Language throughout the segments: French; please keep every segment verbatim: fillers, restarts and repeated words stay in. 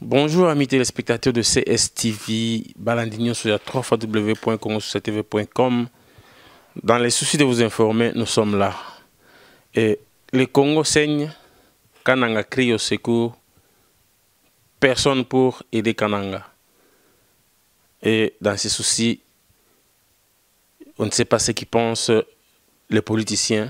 Bonjour amis téléspectateurs de C S T V, Balandignon sur la w w w point congo sous t v point com. Dans les soucis de vous informer, nous sommes là. Et le Congo saigne, Kananga crie au secours, personne pour aider Kananga. Et dans ces soucis, on ne sait pas ce qu'ils pensent les politiciens.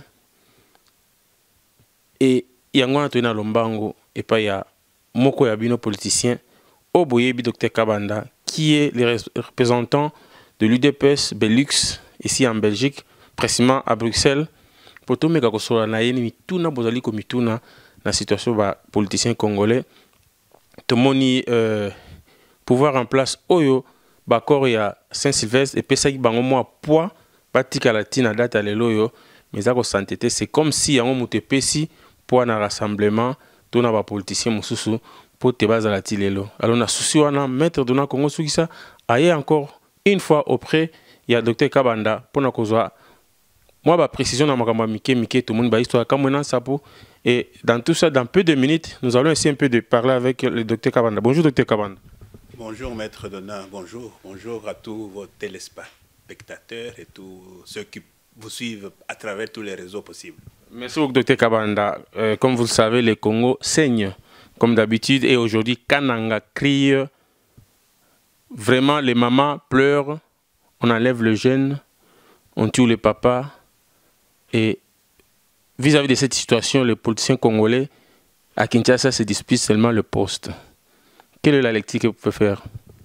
Et il y a un peu Lombango et pas il y a Moko Yabino politicien, Oboyebi Docteur Kabanda, qui est le représentant de l'U D P S Belux, ici en Belgique, précisément à Bruxelles, pour tout le monde na yeni mituna bozali ko mituna na situation ba politicien congolais. Tout le monde euh, pouvoir en place oyo bakor ya Saint-Sylvestre et pesa ki bango mo poids batika latina date lelo yo mais za ko santé c'est comme si yango mutepesi poids na rassemblement tout na ba politicien mususu pour te baza la tilelo. Alors na souci wana maître de na Congo Sukisa aye encore une fois auprès il y a Docteur Kabanda pour na kozwa moi ba précision na makamba mike mike tout le monde ba histoire kamona sapo et dans tout ça dans peu de minutes nous allons essayer un peu de parler avec le Docteur Kabanda. Bonjour Docteur Kabanda. Bonjour Maître Donat, bonjour, bonjour à tous vos téléspectateurs et tous ceux qui vous suivent à travers tous les réseaux possibles. Merci beaucoup Docteur Kabanda. Euh, comme vous le savez, le Congo saigne comme d'habitude et aujourd'hui Kananga crie. Vraiment les mamans pleurent, on enlève le jeune, on tue les papas et vis-à-vis de cette situation, les politiciens congolais à Kinshasa se disputent seulement le poste. Quelle est la lecture que vous pouvez faire?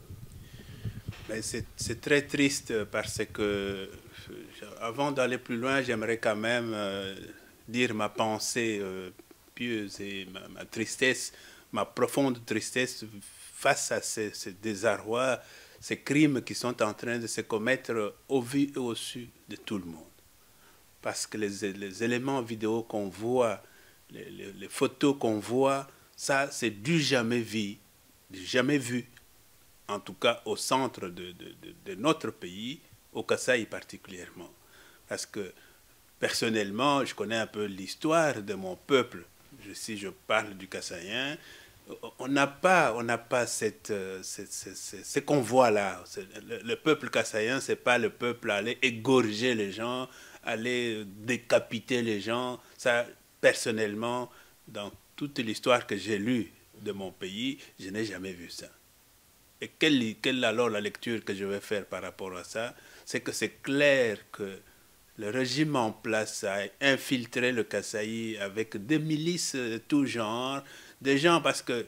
C'est très triste parce que, avant d'aller plus loin, j'aimerais quand même euh, dire ma pensée euh, pieuse et ma, ma tristesse, ma profonde tristesse face à ce, ce désarroi, ces crimes qui sont en train de se commettre au vu et au su de tout le monde. Parce que les, les éléments vidéo qu'on voit, les, les, les photos qu'on voit, ça c'est du jamais vu. Jamais vu, en tout cas au centre de, de, de, de notre pays, au Kasaï particulièrement. Parce que personnellement, je connais un peu l'histoire de mon peuple. Je, si je parle du Kassaïen, on n'a pas, on n'a pas cette, cette, cette, cette, ce qu'on voit là. Le, le peuple kassaïen, ce n'est pas le peuple à aller égorger les gens, aller décapiter les gens. Ça, personnellement, dans toute l'histoire que j'ai lue de mon pays, je n'ai jamais vu ça. Et quelle, quelle alors la lecture que je vais faire par rapport à ça? C'est que c'est clair que le régime en place a infiltré le Kasaï avec des milices de tout genre, des gens, parce que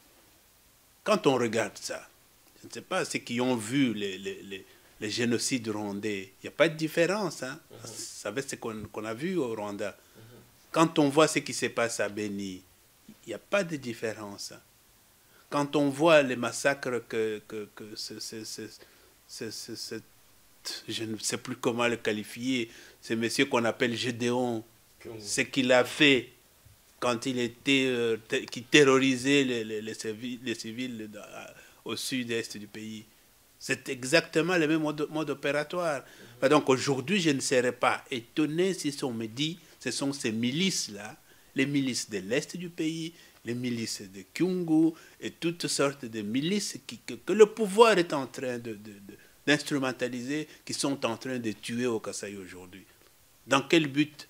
quand on regarde ça, je ne sais pas ceux qui ont vu les, les, les, les génocides rwandais, il n'y a pas de différence. Hein? Mm-hmm. Vous savez ce qu'on qu'on a vu au Rwanda. Mm-hmm. Quand on voit ce qui se passe à Beni, il n'y a pas de différence. Quand on voit les massacres que, que, que ce, ce, ce, ce, ce, ce, je ne sais plus comment le qualifier, ce monsieur qu'on appelle Gédéon, ce qu'il a fait quand il était, euh, qui terrorisait les, les, les civils, les civils au sud-est du pays. C'est exactement le même mode, mode opératoire. Mm-hmm. Donc aujourd'hui, je ne serais pas étonné si on me dit, ce sont ces milices-là, les milices de l'Est du pays, les milices de Kyungu et toutes sortes de milices qui, que, que le pouvoir est en train de, de, de, d'instrumentaliser, qui sont en train de tuer au Kasaï aujourd'hui. Dans quel but?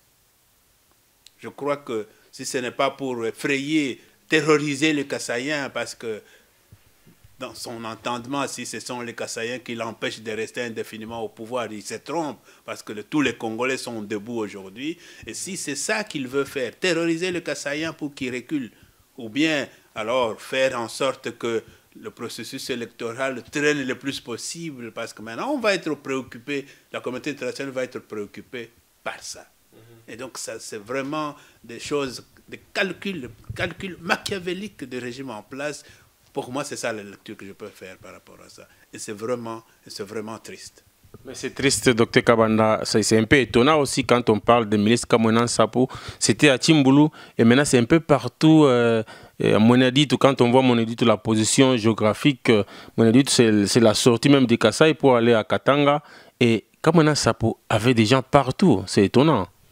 Je crois que si ce n'est pas pour effrayer, terroriser les Kassaïens, parce que dans son entendement, si ce sont les Kassaïens qui l'empêchent de rester indéfiniment au pouvoir, il se trompe, parce que le, tous les Congolais sont debout aujourd'hui. Et si c'est ça qu'il veut faire, terroriser les Kassaïens pour qu'ils reculent, ou bien alors faire en sorte que le processus électoral traîne le plus possible, parce que maintenant on va être préoccupé, la communauté internationale va être préoccupée par ça. Mm-hmm. Et donc ça c'est vraiment des choses, des calculs, calculs machiavéliques du régime en place. Pour moi, c'est ça la lecture que je peux faire par rapport à ça. Et c'est vraiment, c'est vraiment triste. Mais c'est triste, Docteur Kabanda. C'est un peu étonnant aussi quand on parle de milices comme Monan Sapo. C'était à Timboulou et maintenant c'est un peu partout. Euh, à Monadit, quand on voit Monadit, la position géographique, Monadit, c'est la sortie même de Kasaï pour aller à Katanga. Et Kamona Sapo avait des gens partout. C'est étonnant.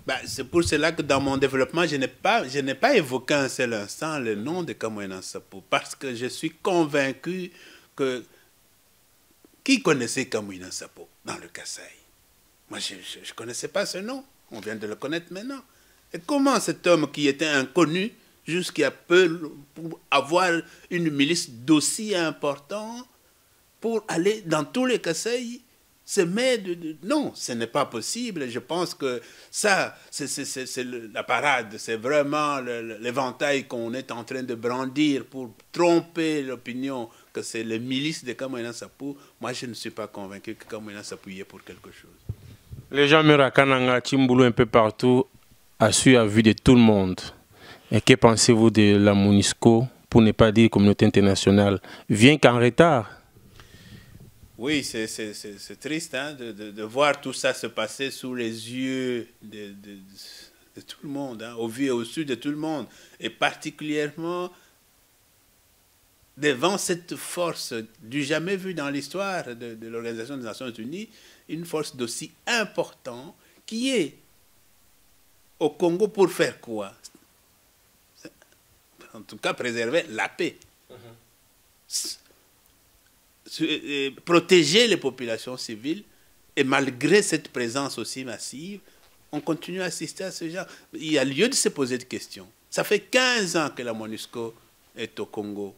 Bah, c'est pour cela que dans mon développement, je n'ai pas, je n'ai pas évoqué un seul instant le nom de Kamwina Nsapu, parce que je suis convaincu que qui connaissait Kamwina Nsapu dans le Kasaï? Moi, je ne connaissais pas ce nom. On vient de le connaître maintenant. Et comment cet homme qui était inconnu jusqu'à peu pour avoir une milice d'aussi important pour aller dans tous les Kasaï se met de, de... Non, ce n'est pas possible. Je pense que ça, c'est la parade, c'est vraiment l'éventail qu'on est en train de brandir pour tromper l'opinion que c'est les milices de Kamwina Nsapu. Moi, je ne suis pas convaincu que Kamwina Nsapu y est pour quelque chose. Les gens meurent à Kananga, Chimbulu, un peu partout, à su à vue de tout le monde. Et que pensez-vous de la MONUSCO, pour ne pas dire communauté internationale, vient qu'en retard? Oui, c'est triste hein, de, de, de voir tout ça se passer sous les yeux de, de, de tout le monde, hein, au vu et au su de tout le monde, et particulièrement devant cette force du jamais vue dans l'histoire de, de l'Organisation des Nations Unies, une force d'aussi importante qui est au Congo pour faire quoi? En tout cas, préserver la paix. Mm-hmm. Protéger les populations civiles, et malgré cette présence aussi massive, on continue à assister à ce genre. Il y a lieu de se poser des questions. Ça fait quinze ans que la MONUSCO est au Congo.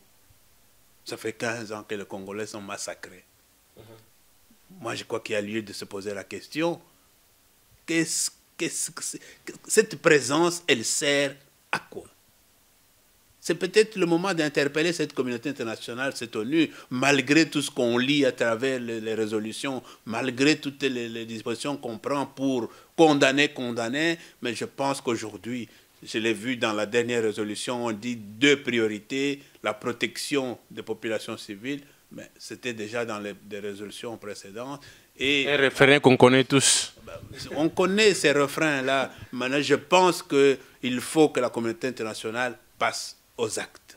Ça fait quinze ans que les Congolais sont massacrés. Mm-hmm. Moi, je crois qu'il y a lieu de se poser la question. Qu'est-ce, qu'est-ce que c'est, cette présence, elle sert à quoi? C'est peut-être le moment d'interpeller cette communauté internationale, cette ONU, malgré tout ce qu'on lit à travers les, les résolutions, malgré toutes les, les dispositions qu'on prend pour condamner, condamner. Mais je pense qu'aujourd'hui, je l'ai vu dans la dernière résolution, on dit deux priorités, la protection des populations civiles, mais c'était déjà dans les, les résolutions précédentes. Et un refrain qu'on connaît tous. On connaît ces refrains-là. Maintenant, je pense qu'il faut que la communauté internationale passe aux actes.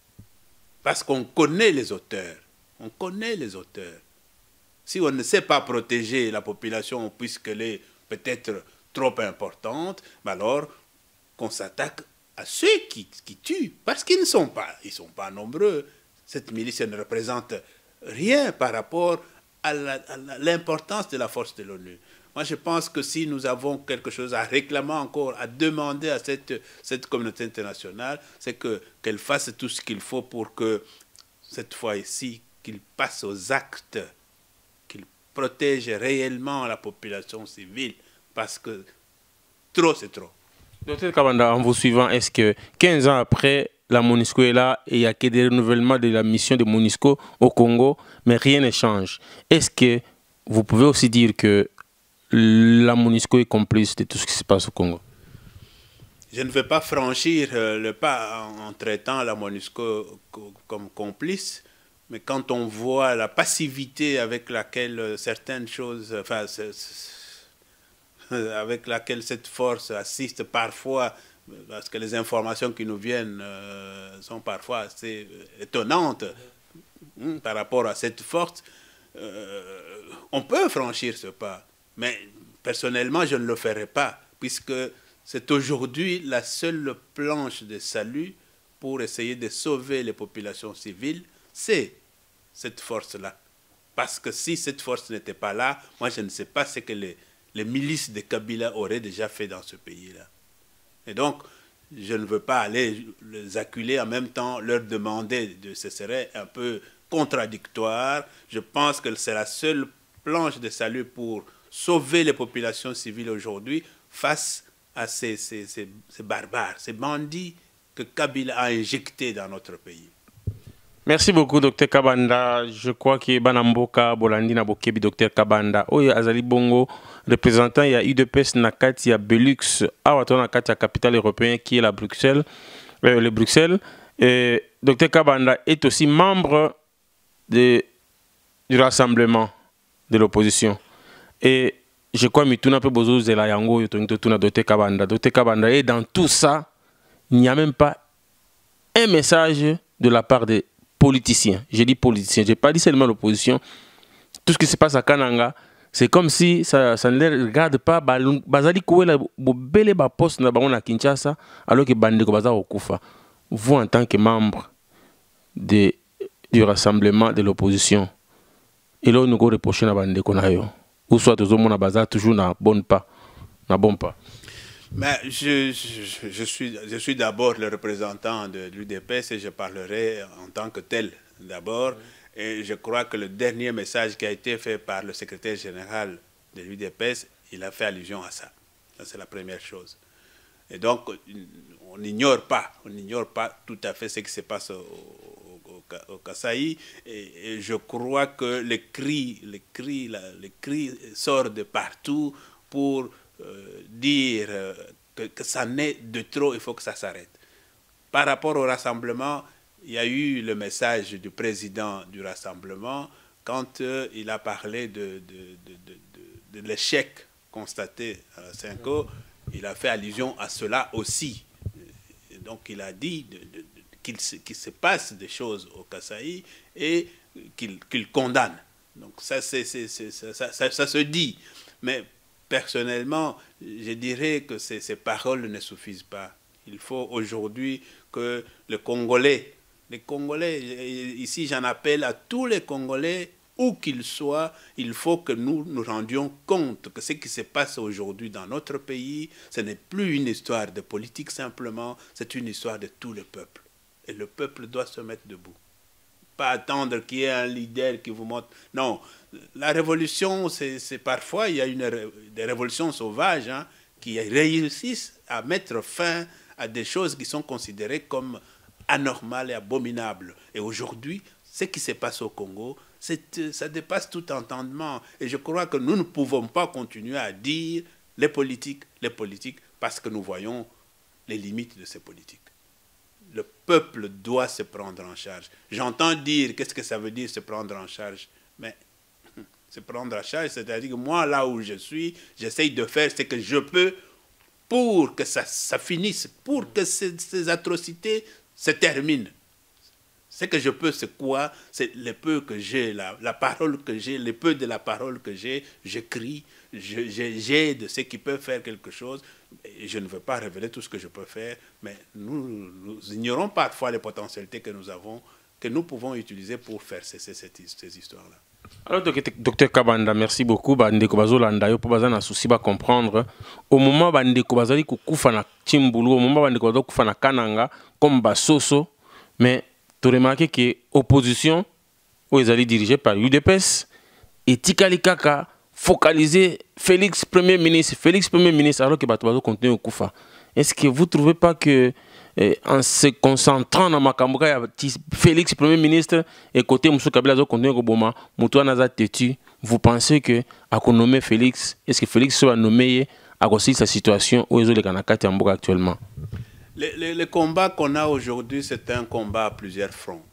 Parce qu'on connaît les auteurs. On connaît les auteurs. Si on ne sait pas protéger la population puisqu'elle est peut-être trop importante, alors qu'on s'attaque à ceux qui, qui tuent. Parce qu'ils ne sont pas, ils sont pas nombreux. Cette milice ne représente rien par rapport à l'importance de la force de l'ONU. Moi, je pense que si nous avons quelque chose à réclamer encore, à demander à cette, cette communauté internationale, c'est que, qu'elle fasse tout ce qu'il faut pour que, cette fois-ci, qu'il passe aux actes, qu'il protège réellement la population civile, parce que trop, c'est trop. Docteur Kabanda, en vous suivant, est-ce que quinze ans après, la MONUSCO est là et il n'y a que des renouvellements de la mission de MONUSCO au Congo, mais rien ne change? Est-ce que vous pouvez aussi dire que la MONUSCO est complice de tout ce qui se passe au Congo? Je ne veux pas franchir le pas en traitant la MONUSCO comme complice, mais quand on voit la passivité avec laquelle certaines choses, enfin, avec laquelle cette force assiste parfois, parce que les informations qui nous viennent sont parfois assez étonnantes hein, par rapport à cette force, euh, on peut franchir ce pas. Mais personnellement, je ne le ferai pas, puisque c'est aujourd'hui la seule planche de salut pour essayer de sauver les populations civiles, c'est cette force-là. Parce que si cette force n'était pas là, moi je ne sais pas ce que les, les milices de Kabila auraient déjà fait dans ce pays-là. Et donc, je ne veux pas aller les acculer en même temps, leur demander, de, ce serait un peu contradictoire. Je pense que c'est la seule planche de salut pour sauver les populations civiles aujourd'hui face à ces, ces, ces, ces barbares, ces bandits que Kabila a injectés dans notre pays. Merci beaucoup, docteur Kabanda. Je crois que Banamboka, Bolandi, Nabokebi, docteur Kabanda. Oye, Azali Bongo, représentant, il y a U D P S, Nakati, il y a Belux, Awaton, Nakati, la capitale européenne qui est la Bruxelles, euh, le Bruxelles. Et docteur Kabanda est aussi membre de, du rassemblement de l'opposition. Et je crois que Mituna peut besoin de la Yango, docteur Kabanda. docteur Kabanda, et dans tout ça, il n'y a même pas un message de la part des politiciens. Je dis politiciens, je n'ai pas dit seulement l'opposition. Tout ce qui se passe à Kananga, C'est comme si ça, ça ne les regarde pas. Bazali Kouela, Bobele ba poste na bango na Kinshasa, alors que Bandeko Baza okufa. Vous, en tant que membre de, du rassemblement de l'opposition, et là, nous avons reproché à Bandeko na yo. Ou soit tout le monde a toujours na bon pas, na bon pas. Mais je, je, je suis, je suis d'abord le représentant de l'U D P S et je parlerai en tant que tel d'abord. Et je crois que le dernier message qui a été fait par le secrétaire général de l'U D P S, il a fait allusion à ça. Ça, c'est la première chose. Et donc, on n'ignore pas, on n'ignore pas tout à fait ce qui se passe au, au, au, au Kasaï. Et, et je crois que les cris, les cris, la, les cris sortent de partout pour euh, dire euh, que, que ça n'est de trop, il faut que ça s'arrête. Par rapport au rassemblement, il y a eu le message du président du rassemblement quand euh, il a parlé de, de, de, de, de, de l'échec constaté à la Cinco. Il a fait allusion à cela aussi. Et donc il a dit qu'il se, qu'il se passe des choses au Kasaï et qu'il qu'il condamne. Donc ça, c'est, c'est, c'est, ça, ça, ça se dit. Mais personnellement, je dirais que ces, ces paroles ne suffisent pas. Il faut aujourd'hui que le Congolais, les Congolais, ici j'en appelle à tous les Congolais, où qu'ils soient, il faut que nous nous rendions compte que ce qui se passe aujourd'hui dans notre pays, ce n'est plus une histoire de politique simplement, c'est une histoire de tout le peuple. Et le peuple doit se mettre debout. Pas attendre qu'il y ait un leader qui vous montre. Non, la révolution, c'est parfois, il y a une, des révolutions sauvages hein, qui réussissent à mettre fin à des choses qui sont considérées comme anormales et abominables. Et aujourd'hui, ce qui se passe au Congo, ça dépasse tout entendement. Et je crois que nous ne pouvons pas continuer à dire les politiques, les politiques, parce que nous voyons les limites de ces politiques. Le peuple doit se prendre en charge. J'entends dire, qu'est-ce que ça veut dire se prendre en charge? Mais se prendre en charge, c'est-à-dire que moi, là où je suis, j'essaye de faire ce que je peux pour que ça, ça finisse, pour que ces, ces atrocités se terminent. Ce que je peux, c'est quoi? C'est le peu que j'ai, la, la parole que j'ai, le peu de la parole que j'ai, j'écris, j'ai de ceux qui peuvent faire quelque chose. Et je ne veux pas révéler tout ce que je peux faire, mais nous, nous ignorons parfois les potentialités que nous avons, que nous pouvons utiliser pour faire cesser ces, ces histoires-là. Alors, docteur Kabanda, merci beaucoup. Bandeko bazolanda yo po bazana souci ba comprendre. Au moment bandeko bazali kukufa na Chimbulu, au moment bandeko bazali kufa na Kananga comme basoso, mais tu remarques que l'opposition, où ils allaient dirigée par l'U D P S, et Tikali Kaka focalisé Félix Premier ministre, Félix Premier ministre, alors que Batobazo continue au Koufa. Est-ce que vous ne trouvez pas que, eh, en se concentrant dans Makamboka, Félix Premier ministre et côté Moussou Kabila continue au Boma, Moutoua Naza Tetu, vous pensez que, à qu'on nomme Félix, est-ce que Félix soit nommé à cause de sa situation où ils ont les Kanakati en Boka actuellement? Le, le, le combat qu'on a aujourd'hui, c'est un combat à plusieurs fronts.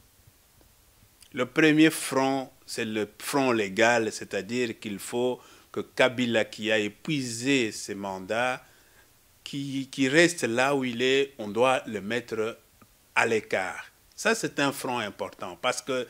Le premier front, c'est le front légal, c'est-à-dire qu'il faut que Kabila, qui a épuisé ses mandats, qui, qui reste là où il est, on doit le mettre à l'écart. Ça, c'est un front important parce que,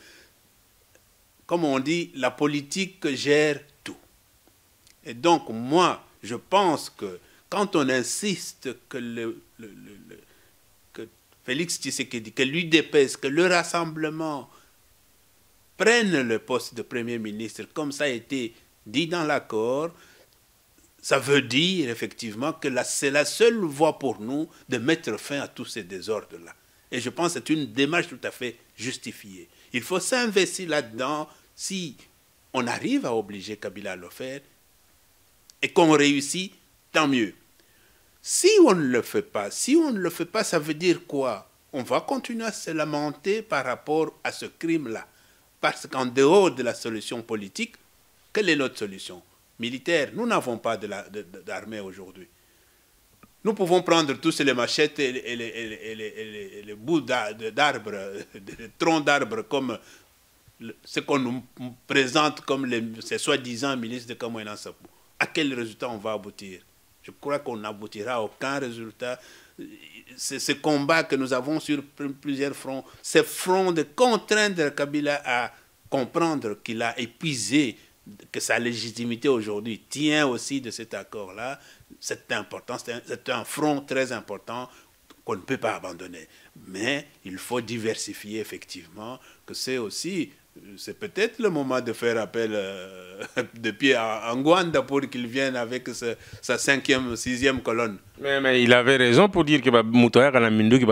comme on dit, la politique gère tout. Et donc, moi, je pense que quand on insiste que, le, le, le, que Félix Tshisekedi, que l'U D P S, que le rassemblement prenne le poste de Premier ministre, comme ça a été dit dans l'accord, ça veut dire effectivement que c'est la seule voie pour nous de mettre fin à tous ces désordres-là. Et je pense que c'est une démarche tout à fait justifiée. Il faut s'investir là-dedans si on arrive à obliger Kabila à le faire et qu'on réussit, tant mieux. Si on ne le fait pas, si on ne le fait pas, ça veut dire quoi? On va continuer à se lamenter par rapport à ce crime-là. Parce qu'en dehors de la solution politique, quelle est notre solution? Militaire, nous n'avons pas d'armée aujourd'hui. Nous pouvons prendre tous les machettes et les, et les, et les, et les, et les, et les bouts d'arbres, des troncs d'arbres, comme le, ce qu'on nous présente comme les, ces soi-disant milices de Kamwena Sapou. À quel résultat on va aboutir? Je crois qu'on n'aboutira à aucun résultat. C'est ce combat que nous avons sur plusieurs fronts, ce front de contraindre Kabila à comprendre qu'il a épuisé que sa légitimité aujourd'hui tient aussi de cet accord-là, c'est important, c'est un, un front très important qu'on ne peut pas abandonner. Mais il faut diversifier effectivement, que c'est aussi, c'est peut-être le moment de faire appel euh, depuis à Ngwanda pour qu'il vienne avec ce, sa cinquième, sixième colonne. Mais, mais il avait raison pour dire que Moutouaya a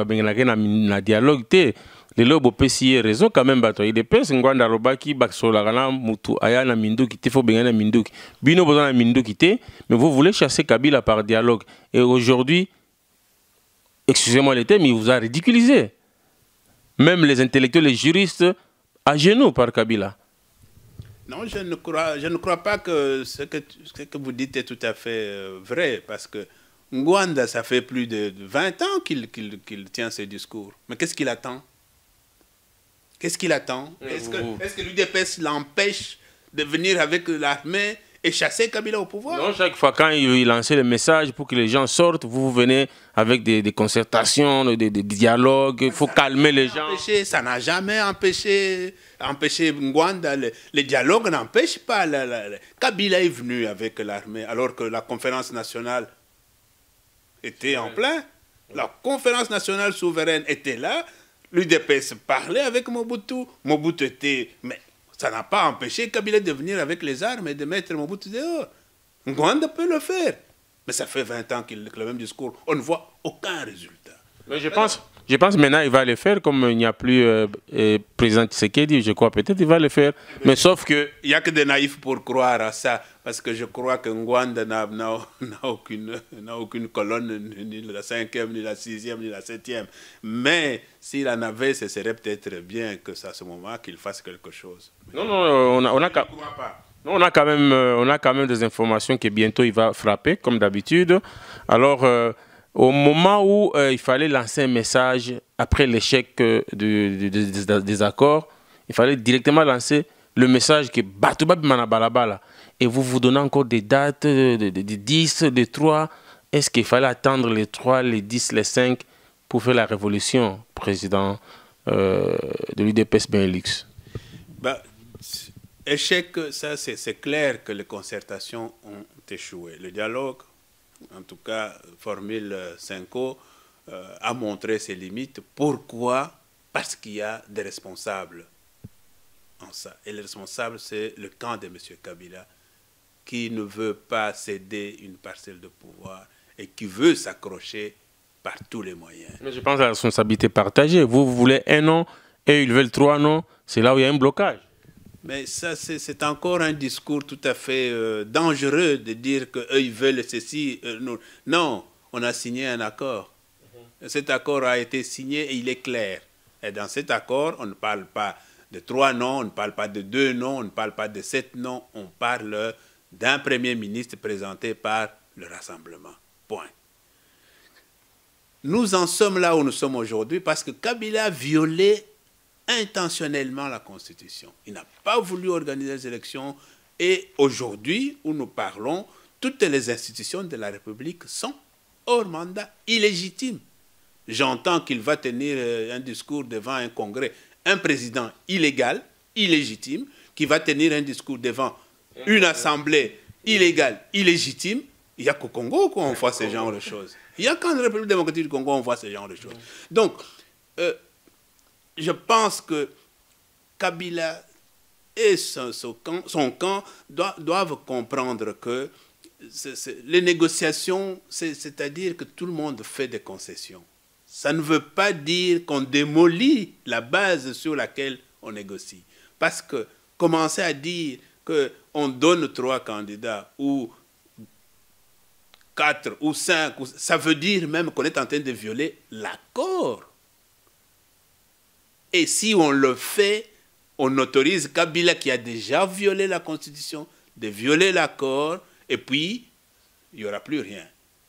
un dialogue. Les lobes P C raison quand même bato il dépêche Ngwanda Robaki Baksola Rana Moutou Aya na Minduki te faut bien na Minduki Bino besoin na Minduki te mais vous voulez chasser Kabila par dialogue et aujourd'hui excusez-moi les termes il vous a ridiculisé même les intellectuels les juristes à genoux par Kabila. Non, je ne crois je ne crois pas que ce que ce que vous dites est tout à fait vrai parce que Ngwanda ça fait plus de vingt ans qu'il qu'il qu'il tient ce discours mais qu'est-ce qu'il attend? Qu'est-ce qu'il attend? Est-ce que, est-ce que l'U D P S l'empêche de venir avec l'armée et chasser Kabila au pouvoir? Non, chaque fois quand il lançait le message pour que les gens sortent, vous, vous venez avec des, des concertations, des, des dialogues, il faut calmer les gens. Empêché, ça n'a jamais empêché, empêché Ngwanda. Le, le dialogue n'empêche pas. La, la, la. Kabila est venu avec l'armée alors que la conférence nationale était en plein. La conférence nationale souveraine était là. L'U D P S parlait avec Mobutu. Mobutu était... Mais ça n'a pas empêché Kabila de venir avec les armes et de mettre Mobutu dehors. Ngwanda peut le faire. Mais ça fait vingt ans qu'il a le même discours. On ne voit aucun résultat. Mais je pense, je pense maintenant il va le faire comme il n'y a plus euh, euh, président Tshisekedi. Je crois peut-être il va le faire. Mais, mais sauf que... Il n'y a que des naïfs pour croire à ça. Parce que je crois que Ngwanda n'a aucune, aucune colonne, ni la cinquième, ni la sixième, ni la septième. Mais s'il en avait, ce serait peut-être bien que c'est à ce moment qu'il fasse quelque chose. Non, non, on a, on a, je ne crois pas. Non, on a quand même, on a quand même des informations que bientôt il va frapper, comme d'habitude. Alors, euh, au moment où euh, il fallait lancer un message après l'échec euh, de, de, de, de, des accords, il fallait directement lancer le message que Batouba Manabalabala. Et vous vous donnez encore des dates de, de, de dix, de trois. Est-ce qu'il fallait attendre les trois, les dix, les cinq pour faire la révolution, président euh, de l'U D P S Benelux? Bah, échec, ça c'est clair que les concertations ont échoué. Le dialogue, en tout cas, Formule Cinco, euh, a montré ses limites. Pourquoi? Parce qu'il y a des responsables en ça. Et le responsable, c'est le camp de M. Kabila, qui ne veut pas céder une parcelle de pouvoir et qui veut s'accrocher par tous les moyens. Mais je pense à la responsabilité partagée. Vous, vous voulez un nom et ils veulent trois noms. C'est là où il y a un blocage. Mais ça, c'est encore un discours tout à fait euh, dangereux de dire qu'eux, ils veulent ceci. Euh, non. non, on a signé un accord. Mm-hmm. Cet accord a été signé et il est clair. Et dans cet accord, on ne parle pas de trois noms, on ne parle pas de deux noms, on ne parle pas de sept noms, on parle d'un Premier ministre présenté par le Rassemblement. Point. Nous en sommes là où nous sommes aujourd'hui parce que Kabila a violé intentionnellement la Constitution. Il n'a pas voulu organiser les élections et aujourd'hui, où nous parlons, toutes les institutions de la République sont hors mandat, illégitimes. J'entends qu'il va tenir un discours devant un congrès, un président illégal, illégitime, qui va tenir un discours devant une assemblée illégale, illégitime. Il n'y a qu'au Congo qu'on voit ce genre de choses. Il n'y a qu'en République démocratique du Congo qu'on voit ce genre de choses. Donc, euh, je pense que Kabila et son, son camp, son camp doivent, doivent comprendre que c est, c est, les négociations, c'est-à-dire que tout le monde fait des concessions. Ça ne veut pas dire qu'on démolit la base sur laquelle on négocie. Parce que commencer à dire qu'on donne trois candidats ou quatre ou cinq, ça veut dire même qu'on est en train de violer l'accord. Et si on le fait, on autorise Kabila qui a déjà violé la Constitution, de violer l'accord, et puis il n'y aura plus rien.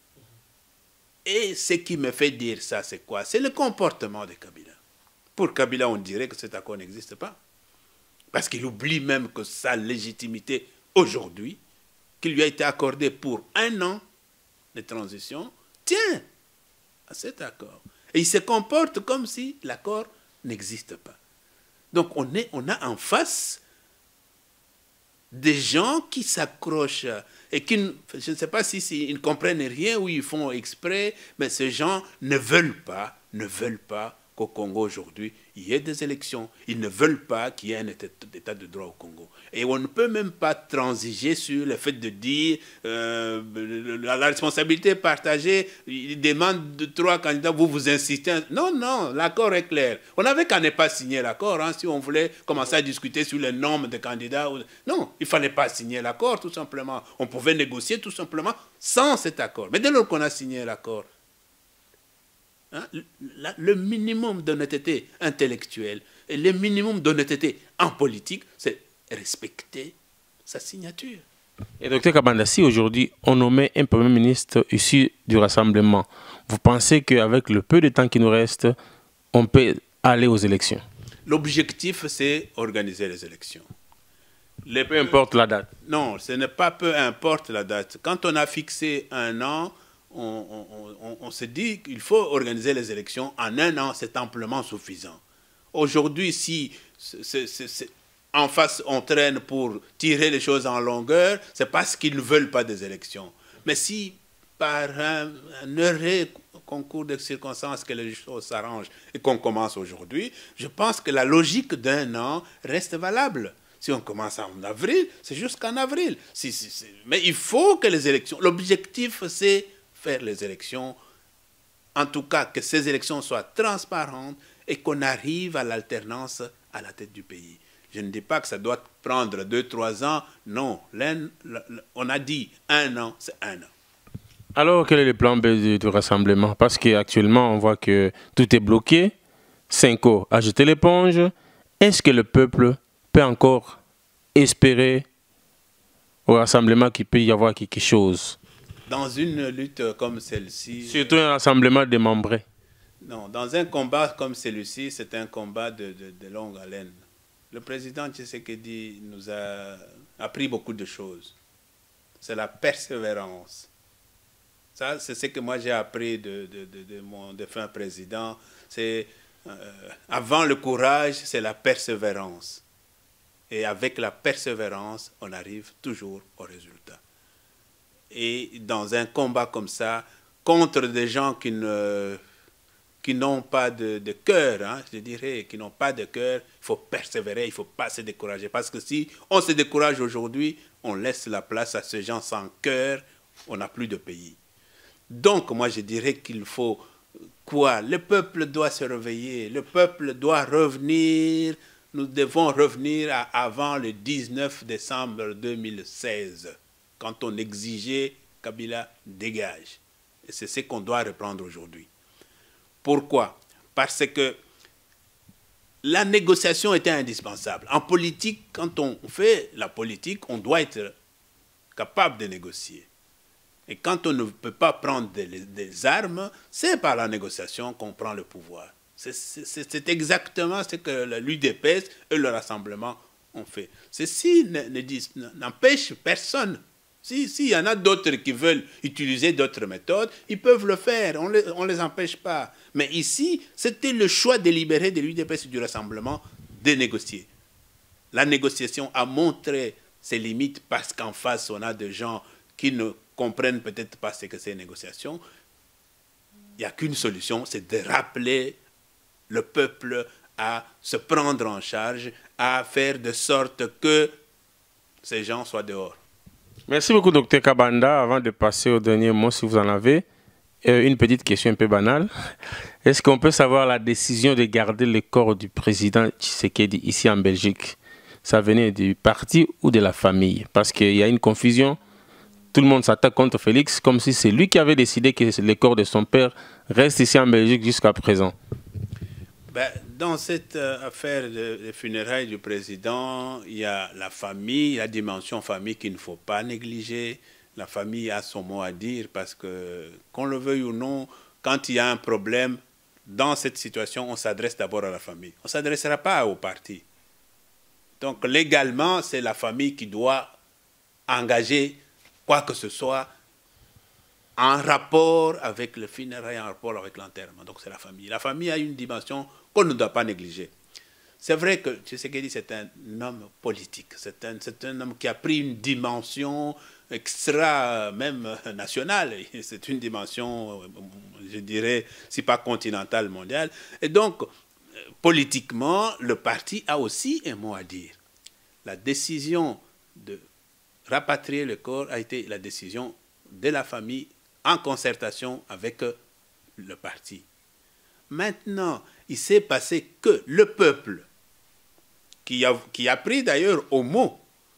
Et ce qui me fait dire ça, c'est quoi? C'est le comportement de Kabila. Pour Kabila, on dirait que cet accord n'existe pas. Parce qu'il oublie même que sa légitimité aujourd'hui, qui lui a été accordée pour un an de transition, tient à cet accord. Et il se comporte comme si l'accord n'existe pas. Donc on, est, on a en face des gens qui s'accrochent et qui, je ne sais pas si, si ils ne comprennent rien ou ils font exprès, mais ces gens ne veulent pas, ne veulent pas qu'au Congo aujourd'hui, il y ait des élections. Ils ne veulent pas qu'il y ait un état de droit au Congo. Et on ne peut même pas transiger sur le fait de dire euh, la, la responsabilité est partagée, ils demandent de trois candidats, vous vous insistez. Non, non, l'accord est clair. On n'avait qu'à ne pas signer l'accord hein, si on voulait commencer à discuter sur le nombre de candidats. Non, il ne fallait pas signer l'accord tout simplement. On pouvait négocier tout simplement sans cet accord. Mais dès lors qu'on a signé l'accord, Hein, le minimum d'honnêteté intellectuelle et le minimum d'honnêteté en politique, c'est respecter sa signature. Et docteur Kabanda, si aujourd'hui on nommait un Premier ministre issu du Rassemblement, vous pensez qu'avec le peu de temps qui nous reste, on peut aller aux élections? L'objectif, c'est organiser les élections. Les peu importe la date. Non, ce n'est pas peu importe la date. Quand on a fixé un an, On, on, on, on se dit qu'il faut organiser les élections en un an, c'est amplement suffisant. Aujourd'hui, si c'est, c'est, c'est, en face on traîne pour tirer les choses en longueur, c'est parce qu'ils ne veulent pas des élections. Mais si par un, un heureux concours de circonstances que les choses s'arrangent et qu'on commence aujourd'hui, je pense que la logique d'un an reste valable. Si on commence en avril, c'est jusqu'en avril. Si, si, si. Mais il faut que les élections... L'objectif, c'est faire les élections, en tout cas que ces élections soient transparentes et qu'on arrive à l'alternance à la tête du pays. Je ne dis pas que ça doit prendre deux, trois ans, non. On a dit un an, c'est un an. Alors, quel est le plan B du, du rassemblement? Parce qu'actuellement, on voit que tout est bloqué. Cinco a jeté l'éponge. Est-ce que le peuple peut encore espérer au rassemblement qu'il peut y avoir quelque chose? Dans une lutte comme celle-ci... Surtout un rassemblement démembré. Non, dans un combat comme celui-ci, c'est un combat de, de, de longue haleine. Le président Tshisekedi nous a appris beaucoup de choses. C'est la persévérance. Ça, c'est ce que moi j'ai appris de, de, de, de mon défunt président. C'est euh, avant le courage, c'est la persévérance. Et avec la persévérance, on arrive toujours au résultat. Et dans un combat comme ça, contre des gens qui ne, qui n'ont pas de, de cœur, hein, je dirais, qui n'ont pas de cœur, il faut persévérer, il ne faut pas se décourager. Parce que si on se décourage aujourd'hui, on laisse la place à ces gens sans cœur, on n'a plus de pays. Donc, moi, je dirais qu'il faut quoi? Le peuple doit se réveiller, le peuple doit revenir, nous devons revenir à avant le dix-neuf décembre deux mille seize. Quand on exigeait Kabila dégage. Et c'est ce qu'on doit reprendre aujourd'hui. Pourquoi? Parce que la négociation était indispensable. En politique, quand on fait la politique, on doit être capable de négocier. Et quand on ne peut pas prendre des, des armes, c'est par la négociation qu'on prend le pouvoir. C'est exactement ce que l'U D P S et le Rassemblement ont fait. Ceci n'empêche personne. S'il si y en a d'autres qui veulent utiliser d'autres méthodes, ils peuvent le faire, on ne les, les empêche pas. Mais ici, c'était le choix délibéré de l'U D P S et du Rassemblement de négocier. La négociation a montré ses limites parce qu'en face, on a des gens qui ne comprennent peut-être pas ce que c'est une négociation. Il n'y a qu'une solution, c'est de rappeler le peuple à se prendre en charge, à faire de sorte que ces gens soient dehors. Merci beaucoup, docteur Kabanda. Avant de passer au dernier mot, si vous en avez, euh, une petite question un peu banale. Est-ce qu'on peut savoir la décision de garder le corps du président Tshisekedi ici en Belgique? Ça venait du parti ou de la famille? Parce qu'il y a une confusion. Tout le monde s'attaque contre Félix comme si c'est lui qui avait décidé que le corps de son père reste ici en Belgique jusqu'à présent. Ben, dans cette euh, affaire de, de funérailles du président, il y a la famille, la dimension famille qu'il ne faut pas négliger. La famille a son mot à dire parce que, qu'on le veuille ou non, quand il y a un problème, dans cette situation, on s'adresse d'abord à la famille. On ne s'adressera pas au parti. Donc légalement, c'est la famille qui doit engager quoi que ce soit en rapport avec le funérail, en rapport avec l'enterrement. Donc c'est la famille. La famille a une dimension qu'on ne doit pas négliger. c'est vrai que Tshisekedi, c'est un homme politique. C'est un, c'est un homme qui a pris une dimension extra, même nationale. C'est une dimension, je dirais, si pas continentale, mondiale. Et donc, politiquement, le parti a aussi un mot à dire. La décision de rapatrier le corps a été la décision de la famille en concertation avec le parti. Maintenant, il s'est passé que le peuple, qui a, qui a pris d'ailleurs au mot,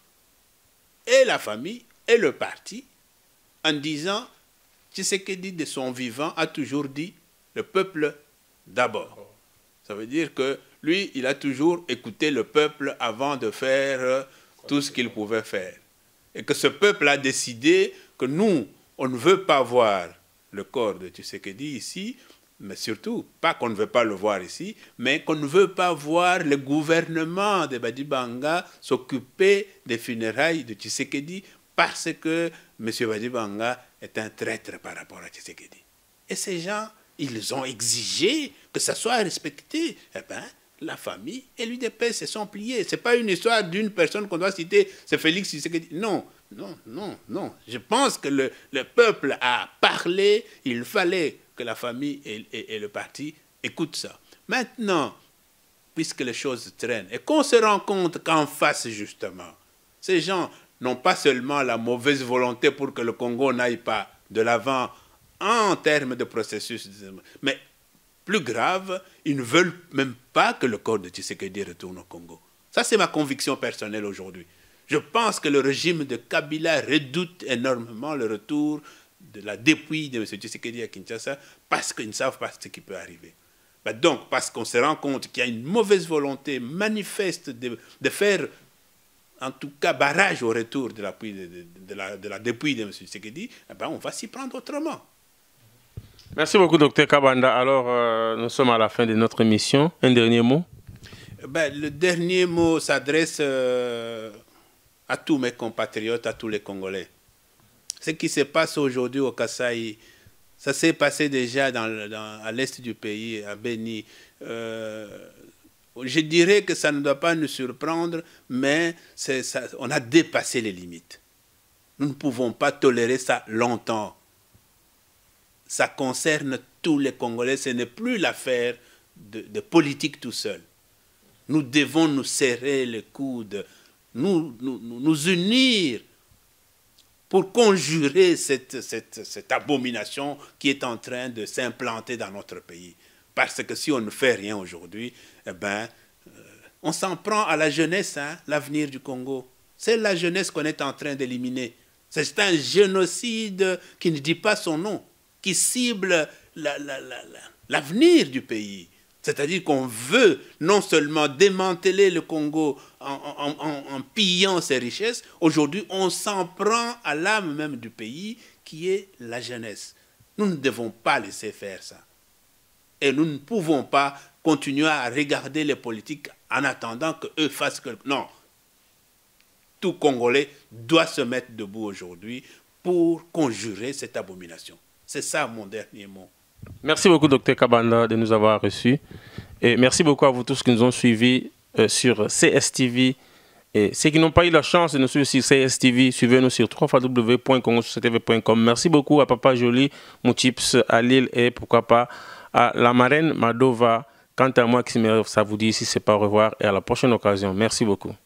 et la famille, et le parti, en disant, Tshisekedi de son vivant a toujours dit, le peuple d'abord. Ça veut dire que lui, il a toujours écouté le peuple avant de faire tout ce qu'il pouvait faire. Et que ce peuple a décidé que nous, on ne veut pas voir le corps de Tshisekedi ici, mais surtout, pas qu'on ne veut pas le voir ici, mais qu'on ne veut pas voir le gouvernement de Badibanga s'occuper des funérailles de Tshisekedi parce que M. Badibanga est un traître par rapport à Tshisekedi. Et ces gens, ils ont exigé que ça soit respecté. Eh bien, la famille et l'U D P S se sont pliés. Ce n'est pas une histoire d'une personne qu'on doit citer, c'est Félix Tshisekedi. Non, non, non, non. Je pense que le, le peuple a parlé, il fallait que la famille et, et, et le parti écoutent ça. Maintenant, puisque les choses traînent, et qu'on se rend compte qu'en face, justement, ces gens n'ont pas seulement la mauvaise volonté pour que le Congo n'aille pas de l'avant en termes de processus, mais plus grave, ils ne veulent même pas que le corps de Tshisekedi retourne au Congo. Ça, c'est ma conviction personnelle aujourd'hui. Je pense que le régime de Kabila redoute énormément le retour de la dépouille de M. Tshisekedi à Kinshasa parce qu'ils ne savent pas ce qui peut arriver. Ben donc, parce qu'on se rend compte qu'il y a une mauvaise volonté manifeste de, de faire, en tout cas, barrage au retour de la, de, de, de la, de la dépouille de M. Tshisekedi, eh ben on va s'y prendre autrement. Merci beaucoup, docteur Kabanda. Alors, euh, nous sommes à la fin de notre émission. Un dernier mot? Ben, le dernier mot s'adresse euh, à tous mes compatriotes, à tous les Congolais. Ce qui se passe aujourd'hui au Kasaï, ça s'est passé déjà dans, dans, à l'est du pays, à Beni. Euh, je dirais que ça ne doit pas nous surprendre, mais ça, on a dépassé les limites. Nous ne pouvons pas tolérer ça longtemps. Ça concerne tous les Congolais, ce n'est plus l'affaire de, de politique tout seul. Nous devons nous serrer les coudes, nous, nous, nous unir pour conjurer cette, cette, cette abomination qui est en train de s'implanter dans notre pays. Parce que si on ne fait rien aujourd'hui, eh ben, euh, on s'en prend à la jeunesse, hein, l'avenir du Congo. C'est la jeunesse qu'on est en train d'éliminer. C'est un génocide qui ne dit pas son nom, qui cible la, la, la, la, l'avenir du pays. C'est-à-dire qu'on veut non seulement démanteler le Congo en, en, en, en pillant ses richesses, aujourd'hui on s'en prend à l'âme même du pays qui est la jeunesse. Nous ne devons pas laisser faire ça. Et nous ne pouvons pas continuer à regarder les politiques en attendant qu'eux fassent quelque chose. Non. Tout Congolais doit se mettre debout aujourd'hui pour conjurer cette abomination. C'est ça mon dernier mot. Merci beaucoup, docteur Kabanda, de nous avoir reçus. Et merci beaucoup à vous tous qui nous ont suivis euh, sur C S T V. Et ceux qui n'ont pas eu la chance de nous suivre sur C S T V, suivez-nous sur w w w point congo c t v point com. Merci beaucoup à Papa Joly, Moutips, à Lille et pourquoi pas à la marraine Madova. Quant à moi, ça vous dit ici, c'est pas au revoir et à la prochaine occasion. Merci beaucoup.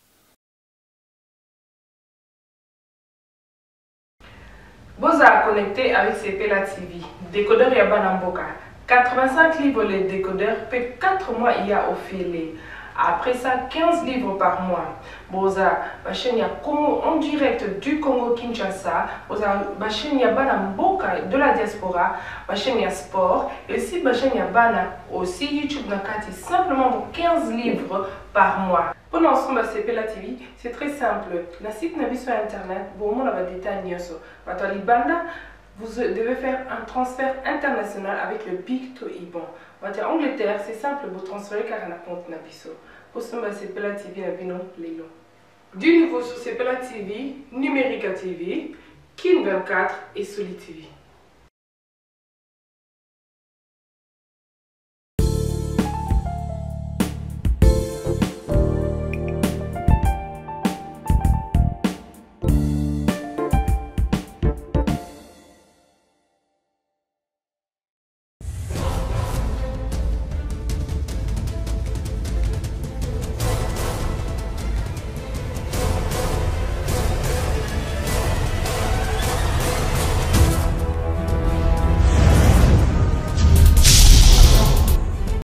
Vous êtes connecté avec Sepela T V. Décodeur Yabanamboka. quatre-vingt-cinq livres les décodeurs, puis quatre mois il y a offert. Après ça, quinze livres par mois. Boza, ma chaîne en direct du Congo Kinshasa. Boza, ma chaîne Yabanamboka de la diaspora. Ma chaîne sport. Et aussi ma chaîne Yabana aussi YouTube Nakati simplement pour quinze livres par mois. Pour l'ensemble de Sepela T V, c'est très simple. La site n'a vu sur internet. Bon, on a des détails. Banda. Vous devez faire un transfert international avec le Big to Iban. En Angleterre, c'est simple, vous transférez car on a compte Nabiso. Pour ce moment, c'est Sepela T V, Nabino, Lelo. Du nouveau sur Sepela T V, Numérica T V, Kin vingt-quatre et Soli T V.